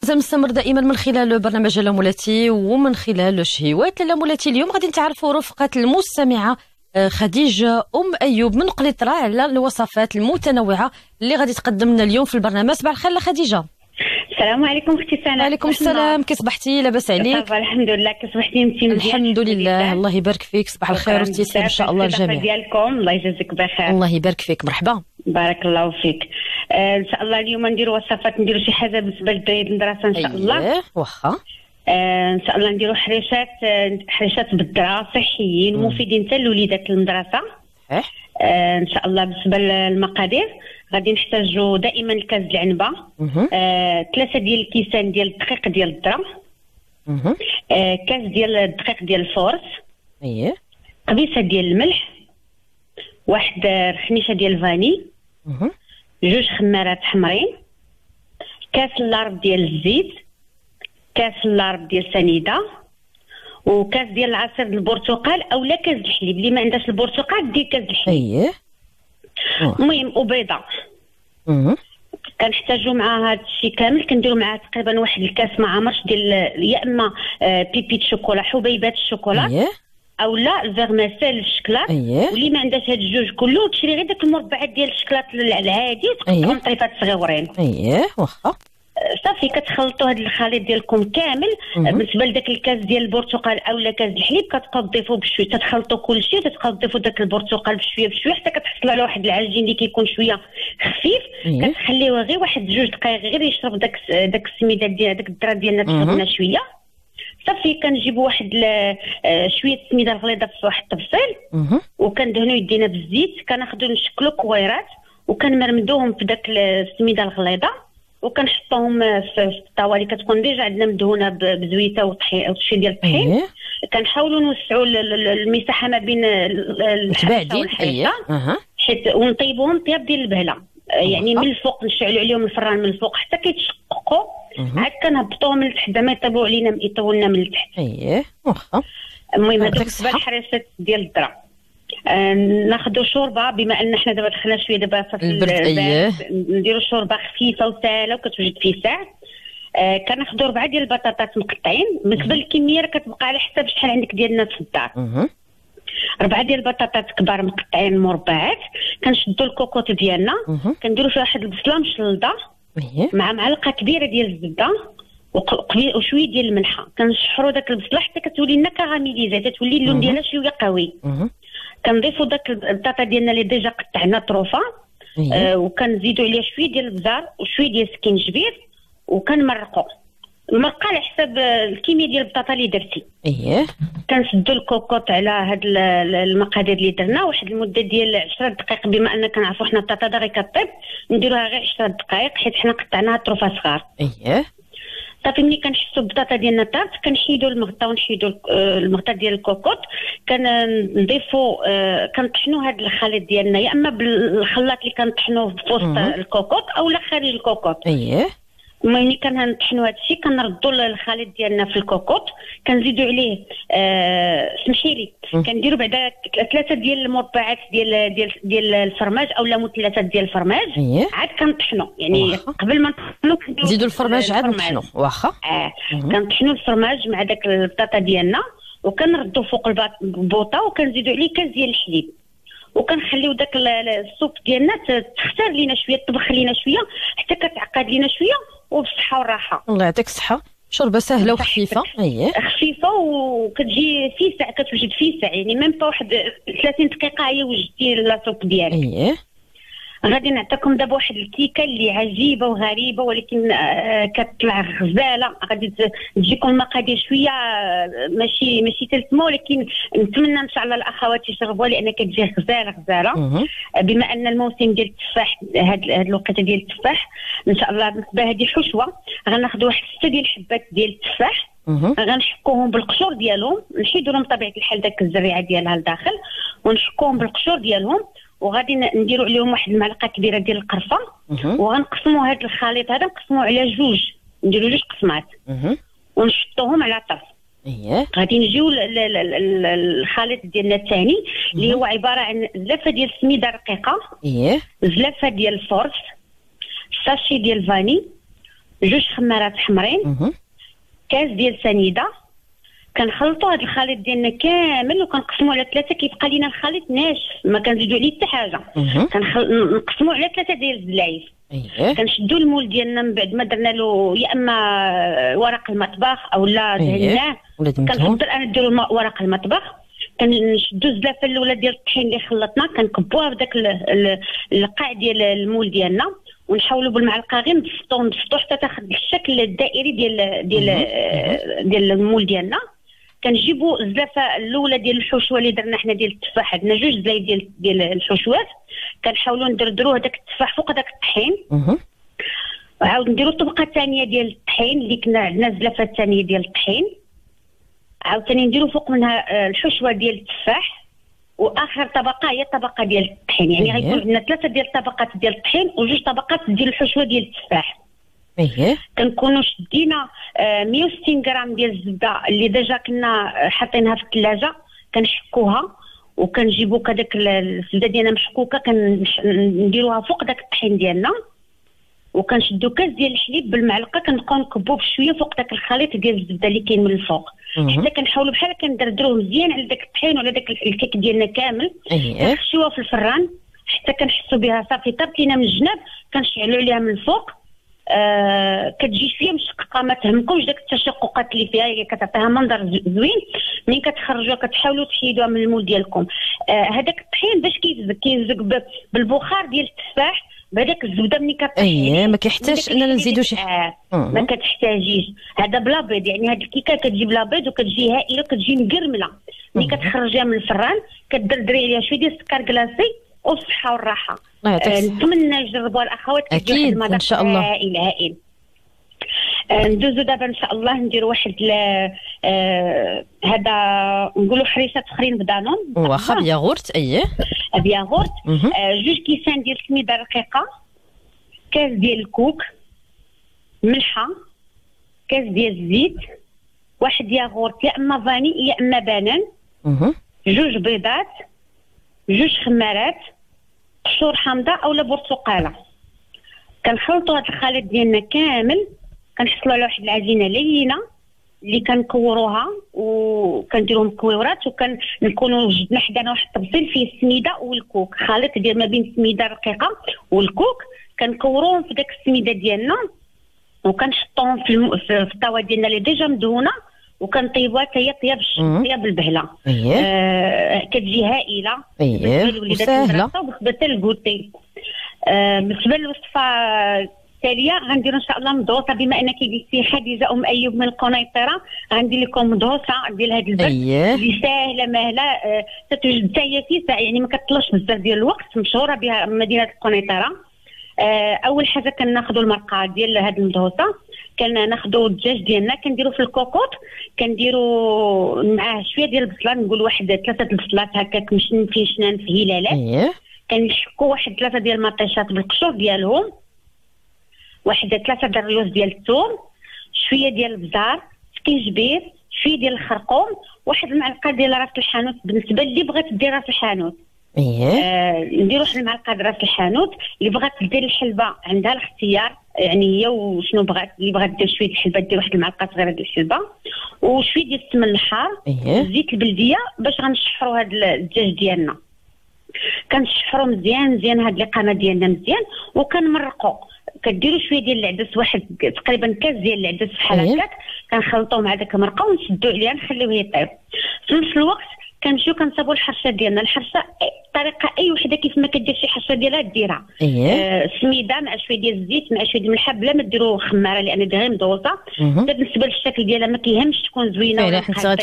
مستمر دائما من خلال برنامج لاله مولاتي ومن خلال شهيوات لاله مولاتي. اليوم غادي نتعرفوا رفقة المستمعة خديجة أيوب من قليطرة على الوصفات المتنوعة اللي غادي تقدم لنا اليوم في البرنامج. صباح الخير خديجة. السلام عليكم اختي سناء. وعليكم السلام، كي صبحتي؟ لاباس عليك؟ صافا الحمد لله. كي صبحتي انت؟ الحمد لله، الله يبارك فيك. صباح الخير والتيسير ان شاء الله الجميع ديالكم. الله يجازيك بخير. الله يبارك فيك. مرحبا. بارك الله فيك. ان شاء الله اليوم نديروا وصفات، نديروا شي حاجه بالنسبه للدراري المدرسه ان شاء الله. واخا. ان شاء الله نديروا حريشات بالذره صحيين ومفيدين حتى لوليدات المدرسه. ان شاء الله. بالنسبه للمقادير غادي نحتاجوا دائما كاس العنبه، 3 ديال الكيسان ديال الدقيق ديال الذره، كاس ديال الدقيق ديال الفورس، قبيصه ديال الملح، واحد رخنيشه ديال الفاني، 2 خمارات حمرين، كاس اللارب ديال الزيت، كاس اللارب ديال سنيده، وكاس ديال العصير البرتقال اولا كاس الحليب. اللي ما عندهاش البرتقال دير كاس الحليب. المهم وبيضه. كنحتاجوا مع هذا الشيء كامل كنديروا معاه تقريبا واحد الكاس ما عمرش ديال يا اما بيبي الشوكولا، حبيبات الشوكولا، اولا الفيرميسيل الشكلاط. واللي ما عندهاش هاد الجوج كله تشري غير داك المربعات ديال الشكلاط العادي وتقطعهم طريفات صغيورين. واخا. صافي كتخلطوا هذا الخليط ديالكم كامل. بالنسبه لذاك الكاس ديال البرتقال اولا كاس الحليب كتبقاو تضيفوا بشويه، تخلطوا كلشي وتبقاو تضيفوا داك البرتقال بشويه بشويه حتى كتحصلوا على واحد العجين اللي كيكون شويه خفيف. كتخليوه غير واحد 2 دقائق غير يشرب داك السميده ديال داك الذره ديالنا تشربنا شويه. صافي كنجيبوا واحد شويه السميده الغليظه في واحد الطبسيل وكندهنوا يدينا بالزيت، كناخذوا نشكلوا كويرات وكنمرمدوهم في داك السميده الغليظه وكنحطوهم في الطاوه اللي كتكون ديجا عندنا مدهونه بزويته وشي ديال الطحين. كنحاولوا نوسعوا المساحه ما بين الحبشه والحريشه حيت ونطيبوهم طياب ديال البهله. يعني من الفوق نشعلوا عليهم الفران من الفوق حتى كيتشققوا، عاد كنهبطوهم من التحت زعما يطيبوا علينا يطيبوا لنا من التحت. واخا. المهم هذوك بالنسبه للحريشات ديال الذره. ناخذوا شوربه بما ان حنا دابا دخلنا شويه دابا في البرد. نديروا شوربه خفيفه وسهله وكتوجد في ساعه. كناخذوا 4 ديال البطاطات مقطعين. بالنسبه للكميه راه كتبقى على حساب شحال عندك ديال الناس في الدار. 4 ديال البطاطات كبار مقطعين مربعات. كنشدوا الكوكوط ديالنا كنديروا فيها واحد البصله مشلضه مع معلقه كبيره ديال الزبده وشويه ديال الملحه. كنشحروا داك البصله حتى كتولي لنا كراميليزي، تولي اللون ديالها شويه قوي. كنضيفوا داك البطاطا ديالنا اللي ديجا قطعنا طروفه، وكنزيدوا عليها شويه ديال البزار وشويه ديال السكينجبير وكنمرقوا. المرقه على حساب الكميه ديال البطاطا اللي درتي. كنسدوا الكوكوط على هاد المقادير اللي درنا واحد المده ديال 10 دقائق. بما ان كنعرفوا حنا البطاطا دغيا كطيب نديروها غير 10 دقائق حيت حنا قطعناها طروفه صغار. صافي ملي كنحسوا البطاطا ديالنا طابت كنحيدوا المغطى ونحيدوا المغطى ديال الكوكوط. كنضيفوا كنطحنوا هذا الخليط ديالنا يا اما بالخلاط اللي كنطحنوه في وسط الكوكوط اولا خارج الكوكوط. ملي كنطحنوا هذا الشيء كنردوا الخليط ديالنا في الكوكوط، كنزيدوا عليه سمحي لي كنديروا بعدا 3 ديال المربعات ديال الفرماج اولا مثلثات ديال الفرماج. عاد كنطحنوا يعني قبل ما نطحنوا نزيدوا الفرماج عاد نطحنوا. واخا. كنطحنوا الفرماج مع داك البطاطا ديالنا وكنردوا فوق البوطه وكنزيدوا عليه كاس ديال الحليب وكنخليو داك السوب ديالنا تختار لينا شويه، تطبخ لينا شويه حتى كتعقد لينا شويه وبالصحه والراحه. الله يعطيك الصحه. شوربه سهله وخفيفه. خفيفه وكتجي في ساعه، كتوجد في ساعه يعني ميم با واحد 30 دقيقه هي وجدتي لاصوب ديالك. غادي نعطيكم دابا واحد الكيكه اللي عجيبه وغريبه ولكن كتطلع غزاله. غادي تجيكم المقادير شويه ماشي تلتمه، ولكن نتمنى ان شاء الله الاخوات يشربوها لان كتجي غزاله. بما ان الموسم ديال التفاح هاد الوقيته ديال التفاح ان شاء الله بالنسبه هذه حشوه غناخذوا واحد 6 ديال الحبات ديال التفاح. غنحكوهم بالقشور ديالهم، نحيدوا لهم بطبيعه الحال داك الزريعه ديالها لداخل ونحكوهم بالقشور ديالهم وغادي نديروا عليهم واحد المعلقه كبيره ديال القرفه وغنقسموا هذا الخليط هذا نقسموه على 2، نديروا 2 قسمات ونشطوهم على طرف. غادي نجيو الخليط ديالنا الثاني اللي هو عباره عن زلافه ديال السميده رقيقه، زلافه ديال الفورس، ساشي ديال الفاني، 2 خمارات حمرين، كاس ديال سنيده. كنخلطوا هذا الخليط ديالنا كامل وكنقسموا على 3. كيبقى لينا الخليط ناشف ما كنزيدوا عليه حتى حاجه. نقسموا على 3 ديال الزلايف. كنشدوا المول ديالنا من بعد ما درنا له يا اما ورق المطبخ او لا دهناه. كنفضل انا نديرو ورق المطبخ. كنشدوا الزلافه الاولى ديال الطحين اللي خلطنا، كنكبوها في داك القاع ديال المول ديالنا، ونحاولوا بالمعلقه غير نبسطوا حتى تاخذ الشكل الدائري ديال المول ديالنا. كنجيبوا الزلافه الاولى ديال الحشوه اللي درنا حنا ديال التفاح، عندنا 2 زلايف ديال الحشوات. كنحاولوا ندردروا هذاك التفاح فوق هذاك الطحين، وعاود نديروا الطبقه الثانيه ديال الطحين اللي كنا عندنا الزلافه الثانيه ديال الطحين، عاوتاني نديروا فوق منها الحشوه ديال التفاح، واخر طبقه هي الطبقه ديال الطحين. يعني غيكون عندنا 3 ديال الطبقات ديال الطحين و2 طبقات ديال الحشوه ديال التفاح. كنكونوا شدينا 160 غرام ديال الزبده اللي ديجا كنا حاطينها في الثلاجه، كنحكوها وكنجيبوا كداك الزبده ديالنا محكوكه، كنديروها فوق داك الطحين ديالنا، وكنشدوا كاس ديال الحليب بالمعلقه، كنبقاو نكبوه بشويه فوق داك الخليط ديال الزبده اللي كاين من الفوق، حتى كنحاولوا بحال كندردروه مزيان على داك الطحين وعلى داك الكيك ديالنا كامل. كنخشيوها في الفران حتى كنحسوا بها صافي طابت لينا من الجناب، كنشعلوا عليها من الفوق. كتجي شويه مشققه، ما تهمكمش داك التشققات اللي فيها، هي كتعطيها منظر زوين. ملي كتخرجوها كتحاولوا تحيدوها من المول ديالكم. هذاك الطحين باش كيزق بالبخار ديال التفاح بهذاك الزبده ملي كطيح. ما كيحتاجش اننا نزيدوا شي حاجه. ما كتحتاجيش. هذا بلا بيض، يعني هذه الكيكه كتجي بلا بيض وكتجي هائله وكتجي مقرمله. ملي كتخرجيها من الفران كدردري عليها شويه ديال السكر كلاصي والصحه والراحه. نتمنى يجربوها الاخوات. اكيد ان شاء الله. هائل. ندوزو دابا ان شاء الله نديرو واحد هذا نقولوا حريشات اخرين بدانون واخا بياغورت. بياغورت. 2 كيسان ديال السميده رقيقه، كاس ديال الكوك، ملحه، كاس ديال الزيت، 1 ياغورت يا اما فاني يا اما بانان، 2 بيضات، 2 خمارات، قشور حامضه اولا برتقاله. كنخلطوا هذا الخليط ديالنا كامل، كنحصلوا على واحد العجينه لينه اللي كنكوروها وكنديروا مكويورات، وكنكونوا وجدنا حدانا واحد الطبسيل فيه السميده والكوك، خليط ديال ما بين السميده الرقيقه والكوك. كنكوروهم في داك السميده ديالنا وكنحطوهم في الطاوه ديالنا اللي ديجا مدهونه، وكنطيبوها حتى هي طياب البهله. كتجي هائله وسهله وبالنسبه للكوتي. بالنسبه للوصفه التاليه غندير ان شاء الله مدوسه، بما انك قلتي خديجه ايوب من القنيطره، غندير لكم مدوسه ديال هذا البرد اللي ساهله ماهله، تتوجد حتى هي في ساعه، يعني ما كتطلبش بزاف ديال الوقت، مشهوره بها مدينه القنيطره. اول حاجه كناخذوا المرقه ديال هذه المدوسه، كناخذوا الدجاج ديالنا كنديروا في الكوكوط، كنديروا معاه شويه ديال البصله، نقول واحد 3 البصلات هكاك مشنفين شنان في هلالات. كنحكوا واحد 3 ديال المطيشات بالقشور ديالهم، واحد 3 ديال الريوز ديال الثوم، شويه ديال البزار، سكينجبير، شويه ديال الخرقوم، واحد المعلقه ديال راس الحانوت بالنسبه اللي بغات دير راس الحانوت. ندير واحد المعلقه ديال راس الحانوت. اللي بغات دير الحلبه عندها الاختيار، يعني هي وشنو بغات. اللي بغات دير شويه الحلبه دير واحد المعلقه صغيره ديال الحلبه، وشويه ديال السمن الحار، زيت البلديه، باش غنشحروا هذا الدجاج ديالنا. كنشحروا مزيان هاد القامه ديالنا مزيان، وكنمرقوا. كديروا شويه ديال العدس، واحد تقريبا كاس ديال العدس بحال هكاك، كنخلطوه مع داك المرقه ونشدوا عليها نخليوه يطيب. في نفس الوقت كنمشيو كنصاوبوا الحرشه ديالنا. الحرشه طريقه اي وحده كيف ما كدير شي حرشه ديالها ديرها. سميده مع شويه ديال الزيت مع شويه ديال الملح، بلا ما ديروا خماره لان دي غير مدوزه. بالنسبه للشكل ديالها ما كيهمش تكون زوينه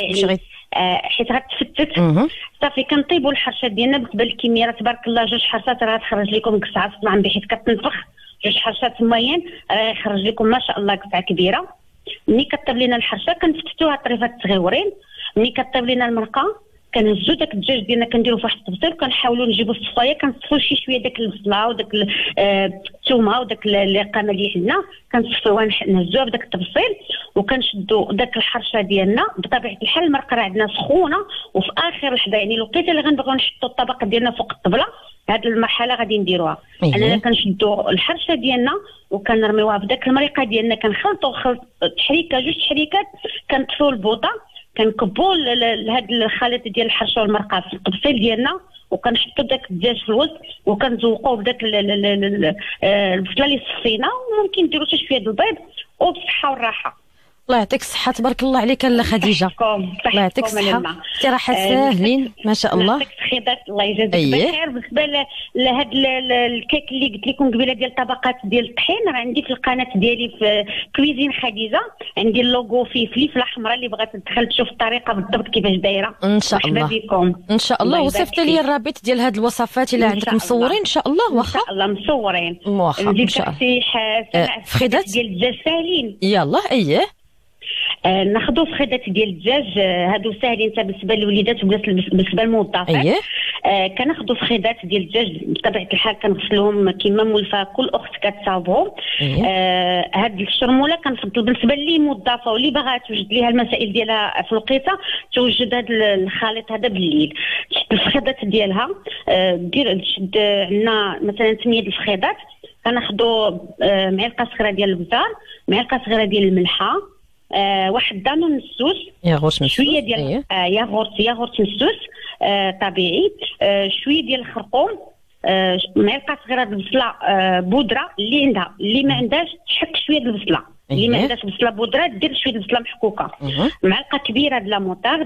حيت غتفتت. صافي كنطيبوا الحرشه ديالنا بالنسبه للكميه. تبارك الله 2 حرشات راه تخرج لكم قصعه طبعا بحيث كتنفخ. 2 حرشات موين يخرج لكم ما شاء الله قطعه كبيره. ملي كطيب لينا الحرشه كنفتتوها طريفات صغيورين. ملي كطيب لينا المرقه كنهزو داك الدجاج ديالنا كنديرو فواحد الطبسيل، كنحاولوا نجيبوا الصفايه، كنصفوا شويه داك البصله وداك الثومه وداك القامه اللي حنا كنصفوها نهزوها بداك الطبسيل، وكنشدوا داك الحرشه ديالنا. بطبيعه الحال المرقه راه عندنا سخونه، وفي اخر لحظه يعني الوقيته اللي غنبغيو نحطوا الطبق ديالنا فوق الطبله هذه المرحله غادي نديروها. اننا كنشدوا الحرشه ديالنا وكنرميوها في داك المريقه ديالنا، كنخلطوا تحريكه جوج تحريكات، كنطفيو البوطه، كنكبوا هذا الخليط ديال الحرشه والمرقه في الطبسيل ديالنا، وكنحطوا داك الدجاج في الوسط وكنزوقوه بداك البصله اللي صفينا، وممكن نديروا حتى شويه د البيض وبالصحه والراحه. الله يعطيك الصحة، تبارك الله عليك لاله خديجة. الله يعطيك الصحة، اقتراحات ساهلين ما شاء الله. يعطيك خيرات، الله يجازيك بخير. بالنسبة لهاد الكيك اللي قلت لكم قبيله ديال الطبقات ديال الطحين، راه عندي في القناة ديالي في كويزين خديجة، عندي اللوغو فيه فليفلة حمراء، اللي بغات تدخل تشوف الطريقة بالضبط كيفاش دايرة ان شاء الله. بكم ان شاء الله. وصيفط لي الرابط ديال هاد الوصفات اللي عندكم مصورين ان شاء الله. واخا ان شاء الله مصورين. واخا ان شاء الله. فخيدات ديال الدجاج ساهلين. يلا اييه ناخذوا فخيدات ديال الدجاج، هادو ساهلين حتى بالنسبه للوليدات وبالنسبه للموظفات. اييه كناخذوا فخيدات ديال الدجاج بطبيعه الحال، كنغسلوهم كما مولفه كل اخت كتصاوبهم. هاد الشرموله كنفضل بالنسبه لي موظفه واللي باغا توجد ليها المسائل ديالها في الوقيته، توجد هاد الخليط هذا بالليل، تشد الفخيدات ديالها، دير تشد عندنا مثلا 8 الفخيدات، كناخذوا معلقه صغيره ديال البزار، معلقه صغيره ديال الملحه، واحد دانون مسوس، ياغورت مسوس، شويه ديال ياغورت مسوس طبيعي، شويه ديال الخرقوم، معلقه صغيره د البصله بودره اللي عندها، اللي ما عندهاش تحك شويه د البصله، اللي ما عندهاش بصله بودره دير شويه د البصله محكوكه، معلقه كبيره د لا موطارد،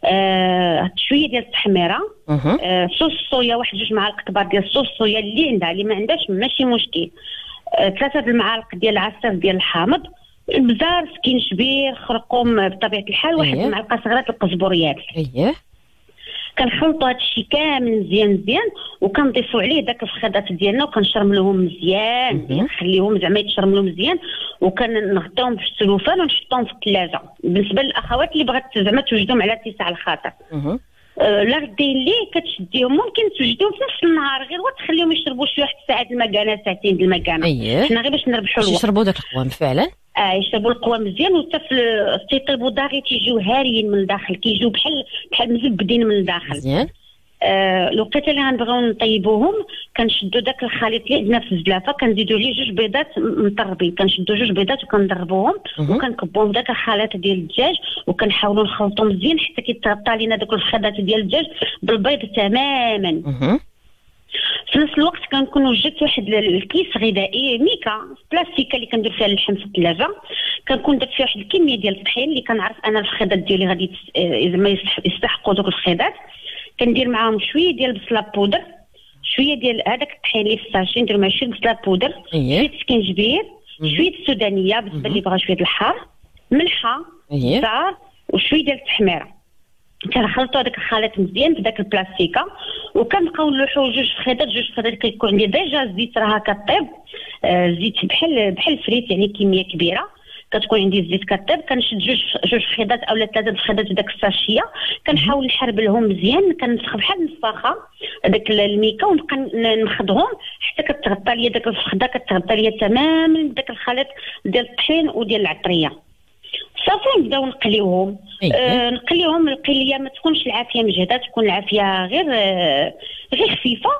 شويه ديال التحميره، صوص صويا، واحد جوج معالق كبار ديال الصوص صويا اللي عندها، اللي ما عندهاش ماشي مشكل، 3 المعالق ديال العصير ديال الحامض، البزار، سكينجبير، خرقوم بطبيعه الحال، واحد المعلقه صغيره القزبريات. كنخلطوا هذا الشيء كامل مزيان وكنضيفوا عليه داك الفخيدات ديالنا وكنشرملوهم مزيان، نخليهم زعما يتشرملوا مزيان، وكنغطيهم في السلوفان ونحطهم في الثلاجه. بالنسبه للاخوات اللي بغات زعما توجدهم على اتساع الخاطر، لا غدين ليه كتشديهم، ممكن توجدهم في نفس النهار، غير وتخليهم يشربوا شي واحد ساعه المكانه، ساعتين د المكانه. حنا غير باش نربحوا الوقت يشربوا داك القوام فعلا. يشربوا القوى مزيان، وحتى تيطيبوا داغي تيجيو هاريين من الداخل، كيجيو بحال مزبدين من الداخل مزيان. الوقيته اللي غنبغيو نطيبوهم كنشدوا داك الخليط اللي عندنا في الزلافه، كنزيدوا عليه 2 بيضات مطربين، كنشدوا 2 بيضات وكنضربوهم وكنكبوهم داك الخليط ديال الدجاج، وكنحاولوا نخلطوا مزيان حتى كيتغطى لينا داك الخضات ديال الدجاج بالبيض تماما. في نفس الوقت كنكون وجدت واحد الكيس غذائي ميكا بلاستيكه اللي كندير فيها اللحم في الثلاجه، كنكون درت فيها واحد الكميه ديال الطحين اللي كنعرف انا الفخيدات ديالي غادي زعما يستحقوا دوك الفخيدات، كندير معاهم شويه ديال البصله بودر، شويه ديال هذاك الطحين اللي في الساشي ندير معاه شويه بصله بودر، شويه سكينجبير، شويه السودانيه بالنسبه اللي بغا شويه الحار، ملحه، زعر، وشويه ديال التحميره. كنخلطوا هذاك الخليط مزيان في داك البلاستيكه، وكنبقاو نلوحوا 2 فخيدات كيكون عندي ديجا الزيت راها كطيب، زيت بحال الفريت يعني كميه كبيره، كتكون عندي الزيت كطيب، كنشد 2 فخيدات اولا 3 فخيدات في داك الساشيه، كنحاول نحربلهم مزيان، كنفخ بحال النفاخه داك الميكا، ونبقى نخدهم حتى كتغطى ليا داك الفخده، كتغطى ليا تماما داك الخليط ديال الطحين وديال العطريه. صافي نبداو نقليوهم. نقليوهم القليه ما تكونش العافيه مجهده، تكون العافيه غير خفيفه،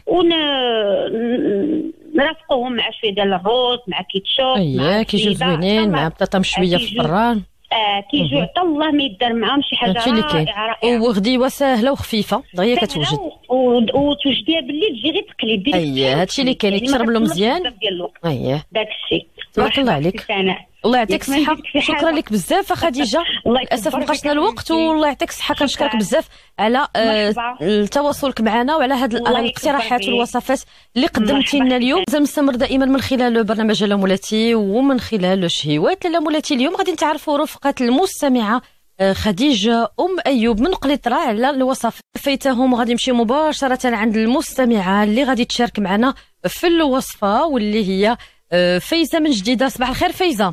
نرافقوهم مع شويه ديال الروز، مع كيتشوب، مع كيجيو زوينين، مع بطاطا مشويه في الفران، كيجيو حتى الله ما يدار معاهم شي حاجه رائعه. وغديوه ساهله وخفيفه دغيا كتوجد، وتوجديها بالليل تجي غير تقلي. هادشي اللي كاين يتشرب مزيان. داك الشيء. تبارك الله عليك، الله يعطيك الصحة. شكرا لك بزاف خديجة، للأسف مابقاش الوقت، والله يعطيك الصحة. كنشكرك بزاف على تواصلك معنا وعلى هاد الاقتراحات والوصفات اللي قدمتي لنا اليوم. نستمر دائما من خلال برنامج لاله مولاتي ومن خلال شهيوات لاله مولاتي. اليوم غادي نتعرفوا رفقة المستمعة خديجة أيوب من قليطرة على الوصفات فايتهم، وغادي نمشي مباشرة عند المستمعة اللي غادي تشارك معنا في الوصفة، واللي هي فايزة من جديدة. صباح الخير فايزة.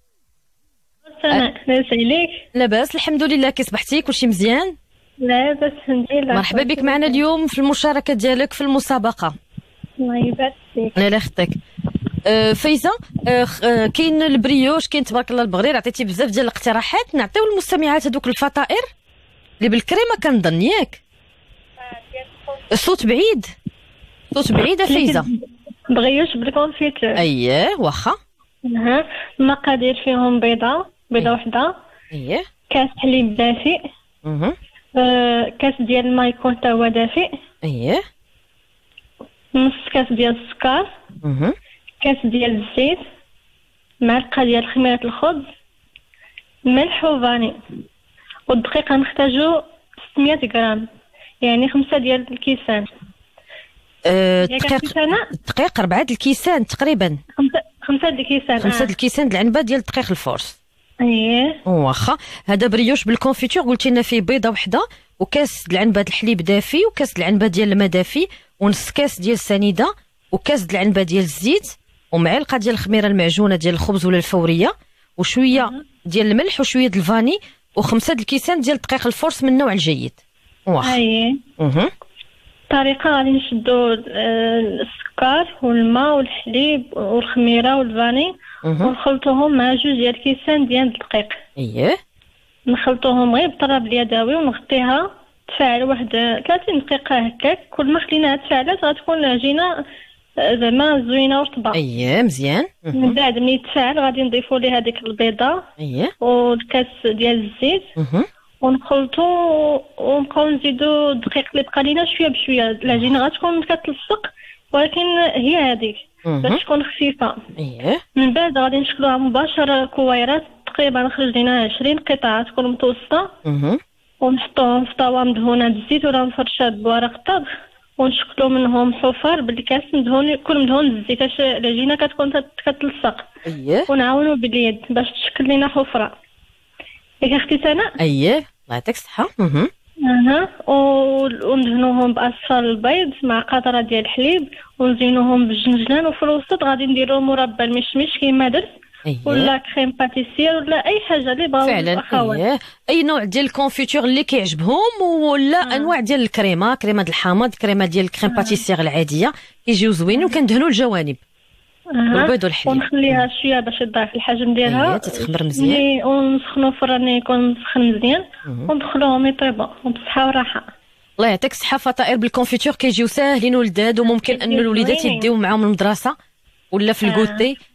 لاباس عليك؟ لاباس الحمد لله. كي صبحتي؟ كلشي مزيان؟ لاباس الحمد لله. مرحبا بك معنا اليوم في المشاركة ديالك في المسابقة. الله يبارك فيك. الله يخطيك. فايزة، كاين البريوش، كاين تبارك الله البغرير، عطيتي بزاف ديال الاقتراحات. نعطيو للمستمعات هذوك الفطائر اللي بالكريمة كنظن، ياك؟ الصوت بعيد. صوت بعيده فايزه. بغيوش بالكونفيتور. اييه واخا. المقادير فيهم بيضه وحده. اييه. كاس حليب دافئ. كاس ديال الماء يكون تا هو دافئ. اييه. نص كاس ديال السكر. كاس ديال الزيت. معلقه ديال خميره الخبز. ملح وفاني. والدقيقه نحتاجو 600 غرام، يعني 5 ديال الكيسان. دقيق 4 الكيسان تقريبا. 5 الكيسان. 5 الكيسان العنبه ديال دقيق الفورس. اييه واخا. هذا بريوش بالكونفيتور قلتي لنا فيه بيضه وحده وكاس العنبه الحليب دافي وكاس العنبه ديال الماء دافي ونص كاس ديال السنيده وكاس العنبه ديال الزيت ومعلقه ديال الخميره المعجونه ديال الخبز ولا الفوريه وشويه ديال الملح وشويه ديال الفاني و5 الكيسان ديال دقيق الفورس من النوع الجيد. واخا. اييه. الطريقه غادي نشدو السكر والماء والحليب والخميره والفاني ونخلطوهم مع 2 ديال الكيسان ديال الدقيق. اييه. نخلطوهم غير بالطراب اليدوي ونغطيها تفاعل واحد 30 دقيقه هكاك. كل ما خليناها تفاعلات غتكون العجينه زعما زوينه ورطبه. اييه مزيان. من بعد ملي تفاعل غادي نضيفوا ليها ديك البيضه. اييه. والكاس ديال الزيت. ونخلطو ونبقاو نزيدو الدقيق اللي بقى لينا شويه بشويه. العجينه غتكون كتلصق ولكن هي هذيك باش تكون خفيفه. اييه. من بعد غادي نشكلوها مباشره كويرات تقريبا نخرج لينا 20 قطعه تكون متوسطه. ونحطوهم في طاوه مدهونه بالزيت ولا مفرشه بورق الطبخ ونشكلو منهم حفر بالكاس مدهون كل مدهون بالزيت باش العجينه كتكون كتلصق. اييه. ونعاونو باليد باش تشكل لينا حفره. ياك اختي سناء؟ اييه الله يعطيك الصحه. وندهنوهم باصفر البيض مع قطره ديال الحليب ونزينوهم بالجنجلان وفي الوسط غادي نديرو مربى المشمش كيما درت. أيه. ولا كريم باتيسير ولا اي حاجه اللي بغاو فعلا. أيه. اي نوع ديال الكونفيتور اللي كيعجبهم ولا انواع ديال الكريمه ديال الحامض كريمه ديال الكريم باتيسير العاديه كيجيو زوينين وكندهنوا الجوانب والبيض والحليب ونخليها شويه باش تضاعف الحجم ديالها. أيه. تتخمر مزيان ونسخنوا الفران يكون مسخن مزيان وندخلوهم يطيبوا وبصحه وراحه. الله يعطيك الصحه. فطائر بالكونفيتور كيجيو ساهلين ولذاذ وممكن ان الوليدات يديو معاهم المدرسه ولا في الكوتي